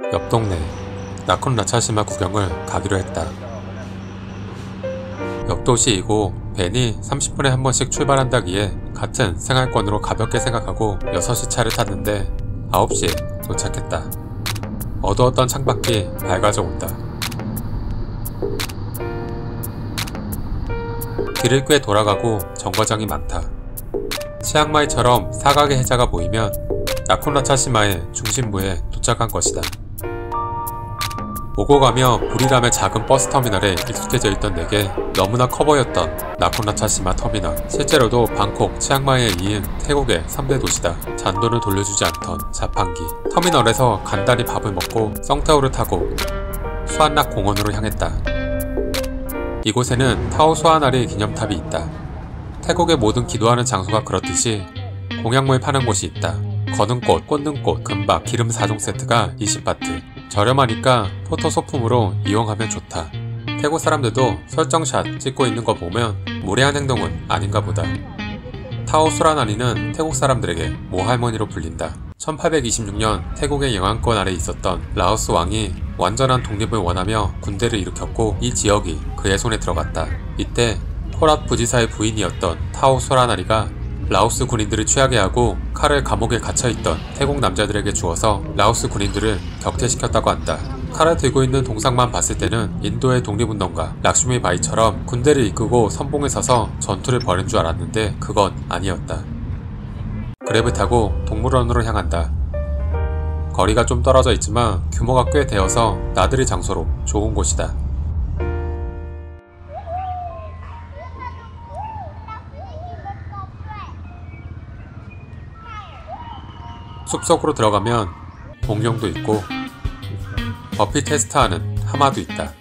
옆 동네 나콘 라차시마 구경을 가기로 했다. 옆 도시이고 벤이 30분에 한 번씩 출발한다기에 같은 생활권으로 가볍게 생각하고 6시 차를 탔는데 9시에 도착했다. 어두웠던 창밖이 밝아져 온다. 길을 꽤 돌아가고 정거장이 많다. 치앙마이처럼 사각의 해자가 모이면 나콘 라차시마의 중심부에 도착한 것이다. 오고 가며 부리람의 작은 버스터미널에 익숙해져 있던 내게 너무나 커 보였던 나콘 라차시마 터미널. 실제로도 방콕, 치앙마이에 이은 태국의 3대 도시다. 잔돈을 돌려주지 않던 자판기. 터미널에서 간단히 밥을 먹고 썽타우를 타고 수안락 공원으로 향했다. 이곳에는 타오 수아나리 기념탑이 있다. 태국의 모든 기도하는 장소가 그렇듯이 공약물 파는 곳이 있다. 거는 꽃, 꽂는 꽃, 금박, 기름 4종 세트가 20바트. 저렴하니까 포토 소품으로 이용하면 좋다. 태국 사람들도 설정샷 찍고 있는 거 보면 무례한 행동은 아닌가 보다. 타오 수라나리는 태국 사람들에게 모할머니로 불린다. 1826년 태국의 영향권 아래 있었던 라오스 왕이 완전한 독립을 원하며 군대를 일으켰고 이 지역이 그의 손에 들어갔다. 이때 코랏 부지사의 부인이었던 타오 수라나리가 라오스 군인들을 취하게 하고 칼을 감옥에 갇혀있던 태국 남자들에게 주어서 라오스 군인들을 격퇴시켰다고 한다. 칼을 들고 있는 동상만 봤을 때는 인도의 독립운동가 락슈미 바이처럼 군대를 이끌고 선봉에 서서 전투를 벌인 줄 알았는데 그건 아니었다. 그랩을 타고 동물원으로 향한다. 거리가 좀 떨어져 있지만 규모가 꽤 되어서 나들이 장소로 좋은 곳이다. 숲속으로 들어가면 공룡도 있고 버피 테스트하는 하마도 있다.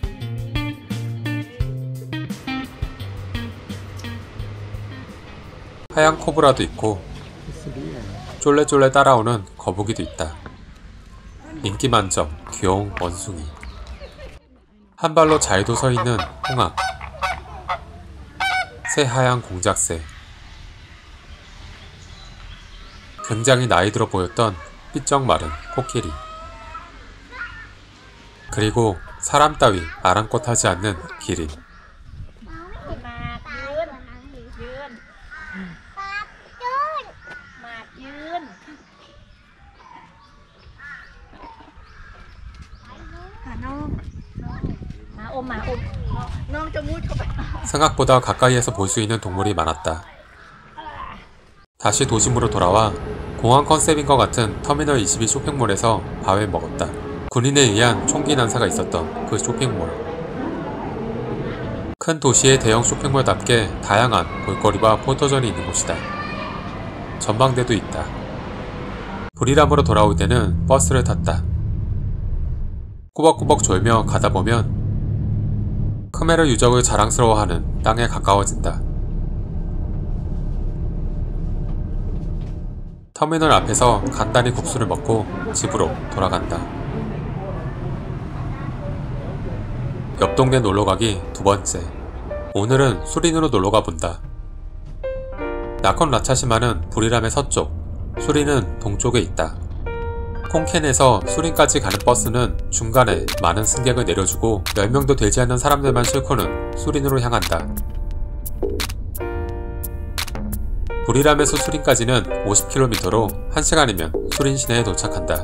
하얀 코브라도 있고 쫄래쫄래 따라오는 거북이도 있다. 인기 만점 귀여운 원숭이. 한 발로 잘도 서있는 홍합. 새하얀 공작새. 굉장히 나이 들어 보였던 삐쩍 마른 코끼리. 그리고 사람 따위 아랑곳하지 않는 기린. 생각보다 가까이에서 볼 수 있는 동물이 많았다. 다시 도심으로 돌아와 공항 컨셉인 것 같은 터미널 22 쇼핑몰에서 밥을 먹었다. 군인에 의한 총기 난사가 있었던 그 쇼핑몰. 큰 도시의 대형 쇼핑몰답게 다양한 볼거리와 포토존이 있는 곳이다. 전망대도 있다. 부리람으로 돌아올 때는 버스를 탔다. 꾸벅꾸벅 졸며 가다 보면 크메르 유적을 자랑스러워하는 땅에 가까워진다. 터미널 앞에서 간단히 국수를 먹고 집으로 돌아간다. 옆 동네 놀러가기 2번째. 오늘은 수린으로 놀러가 본다. 나콘 라차시마는 부리람의 서쪽, 수린은 동쪽에 있다. 콩켄에서 수린까지 가는 버스는 중간에 많은 승객을 내려주고 10명도 되지 않는 사람들만 싣고는 수린으로 향한다. 부리람에서 수린까지는 50km로 1시간이면 수린 시내에 도착한다.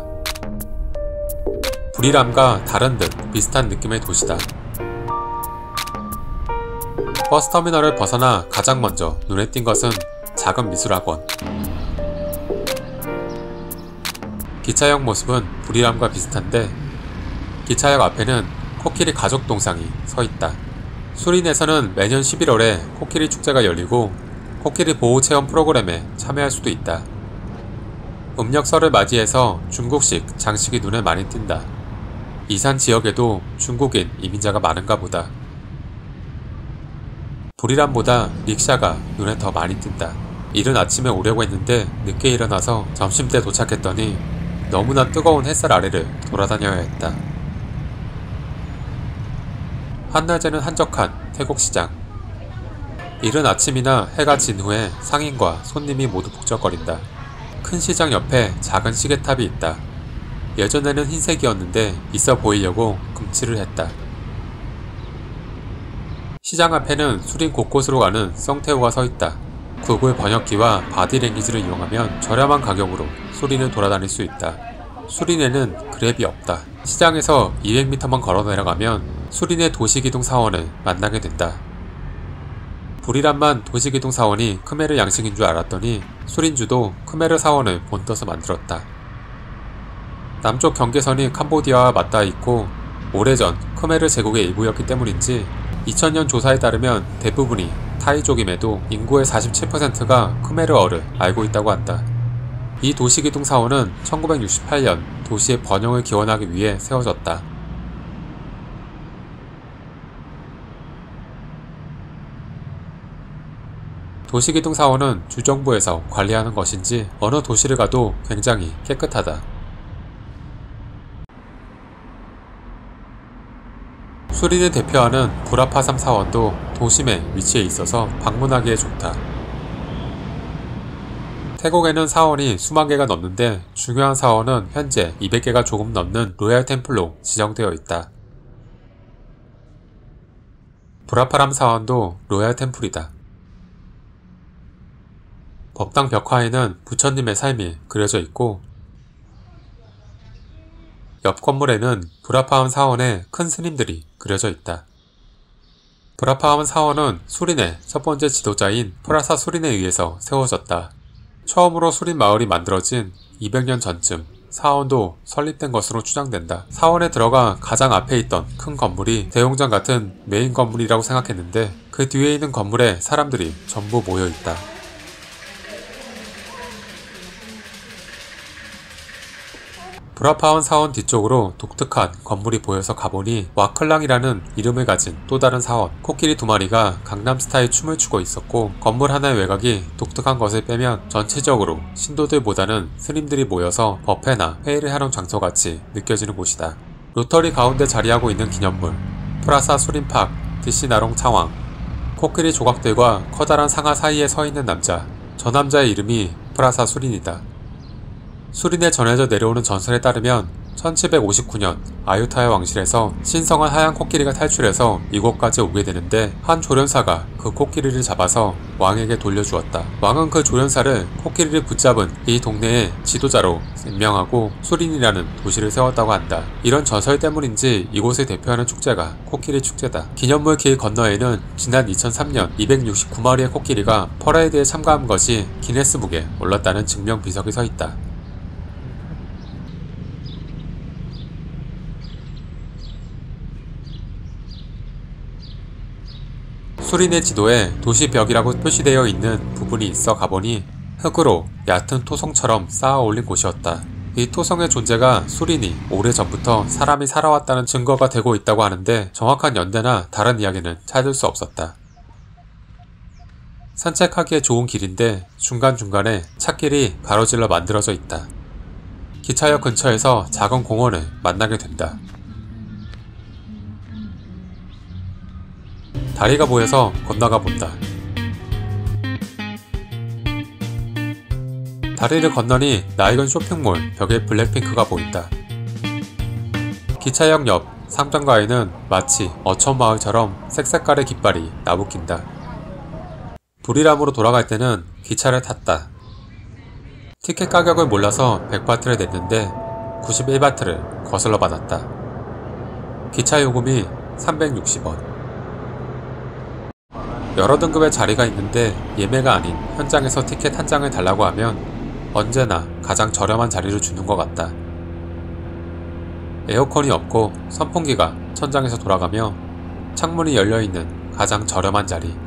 부리람과 다른 듯 비슷한 느낌의 도시다. 버스터미널을 벗어나 가장 먼저 눈에 띈 것은 작은 미술학원. 기차역 모습은 부리람과 비슷한데 기차역 앞에는 코끼리 가족 동상이 서있다. 수린에서는 매년 11월에 코끼리 축제가 열리고 코끼리 보호 체험 프로그램에 참여할 수도 있다. 음력설을 맞이해서 중국식 장식이 눈에 많이 띈다. 이산 지역에도 중국인 이민자가 많은가 보다. 부리람보다 릭샤가 눈에 더 많이 띈다. 이른 아침에 오려고 했는데 늦게 일어나서 점심때 도착했더니 너무나 뜨거운 햇살 아래를 돌아다녀야 했다. 한낮에는 한적한 태국시장. 이른 아침이나 해가 진 후에 상인과 손님이 모두 북적거린다. 큰 시장 옆에 작은 시계탑이 있다. 예전에는 흰색이었는데 있어 보이려고 금칠을 했다. 시장 앞에는 수린 곳곳으로 가는 썽태우가 서있다. 구글 번역기와 바디랭귀지를 이용하면 저렴한 가격으로 수린을 돌아다닐 수 있다. 수린에는 그랩이 없다. 시장에서 200m만 걸어 내려가면 수린의 도시기둥 사원을 만나게 된다. 불이란만 도시기둥 사원이 크메르 양식인 줄 알았더니 수린주도 크메르 사원을 본떠서 만들었다. 남쪽 경계선이 캄보디아와 맞닿아 있고 오래전 크메르 제국의 일부였기 때문인지 2000년 조사에 따르면 대부분이 타이족임에도 인구의 47%가 크메르어를 알고 있다고 한다. 이 도시기둥 사원은 1968년 도시의 번영을 기원하기 위해 세워졌다. 도시기둥 사원은 주정부에서 관리하는 것인지 어느 도시를 가도 굉장히 깨끗하다. 수린을 대표하는 브라파삼 사원도 도심에 위치해 있어서 방문하기에 좋다. 태국에는 사원이 수만 개가 넘는데 중요한 사원은 현재 200개가 조금 넘는 로얄 템플로 지정되어 있다. 브라파람 사원도 로얄 템플이다. 법당 벽화에는 부처님의 삶이 그려져 있고 옆 건물에는 브라파암 사원의 큰 스님들이 그려져 있다. 브라파암 사원은 수린의 첫 번째 지도자인 프라사 수린에 의해서 세워졌다. 처음으로 수린 마을이 만들어진 200년 전쯤 사원도 설립된 것으로 추정된다. 사원에 들어가 가장 앞에 있던 큰 건물이 대웅전 같은 메인 건물이라고 생각했는데 그 뒤에 있는 건물에 사람들이 전부 모여있다. 브라파원 사원 뒤쪽으로 독특한 건물이 보여서 가보니 와클랑이라는 이름을 가진 또 다른 사원, 코끼리 2마리가 강남스타일 춤을 추고 있었고 건물 하나의 외곽이 독특한 것을 빼면 전체적으로 신도들보다는 스님들이 모여서 법회나 회의를 하는 장소같이 느껴지는 곳이다. 로터리 가운데 자리하고 있는 기념물, 프라사 수린팍, 디시나롱 차왕, 코끼리 조각들과 커다란 상아 사이에 서 있는 남자, 저 남자의 이름이 프라사 수린이다. 수린에 전해져 내려오는 전설에 따르면 1759년 아유타야 왕실에서 신성한 하얀 코끼리가 탈출해서 이곳까지 오게 되는데 한 조련사가 그 코끼리를 잡아서 왕에게 돌려주었다. 왕은 그 조련사를 코끼리를 붙잡은 이 동네의 지도자로 임명하고 수린이라는 도시를 세웠다고 한다. 이런 전설 때문인지 이곳을 대표하는 축제가 코끼리 축제다. 기념물 길 건너에는 지난 2003년 269마리의 코끼리가 퍼레이드에 참가한 것이 기네스북에 올랐다는 증명 비석이 서 있다. 수린의 지도에 도시벽이라고 표시되어 있는 부분이 있어 가보니 흙으로 얕은 토성처럼 쌓아 올린 곳이었다. 이 토성의 존재가 수린이 오래전부터 사람이 살아왔다는 증거가 되고 있다고 하는데 정확한 연대나 다른 이야기는 찾을 수 없었다. 산책하기에 좋은 길인데 중간중간에 찻길이 가로질러 만들어져 있다. 기차역 근처에서 작은 공원을 만나게 된다. 다리가 보여서 건너가 본다. 다리를 건너니 낡은 쇼핑몰 벽에 블랙핑크가 보인다. 기차역 옆 상점가에는 마치 어촌마을처럼 색색깔의 깃발이 나부낀다. 불이람으로 돌아갈 때는 기차를 탔다. 티켓 가격을 몰라서 100바트를 냈는데 91바트를 거슬러 받았다. 기차 요금이 360원. 여러 등급의 자리가 있는데 예매가 아닌 현장에서 티켓 한 장을 달라고 하면 언제나 가장 저렴한 자리를 주는 것 같다. 에어컨이 없고 선풍기가 천장에서 돌아가며 창문이 열려있는 가장 저렴한 자리.